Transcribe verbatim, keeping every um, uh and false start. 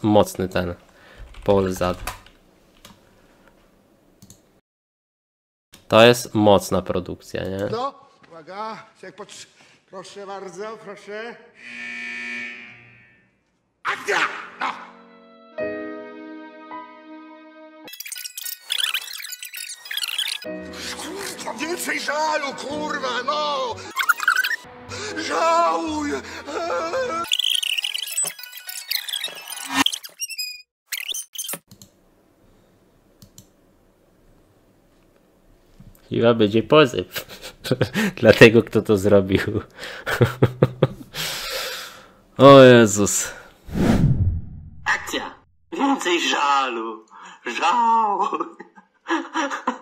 mocny ten Polsat. To jest mocna produkcja, nie? No, uwaga, proszę bardzo, proszę. Akcja! No! Kurwa, więcej żalu, kurwa, no! Żałuj! Chyba będzie pozyw. Dlatego kto to zrobił. O Jezus. Akcja! Więcej żalu! Żałuj!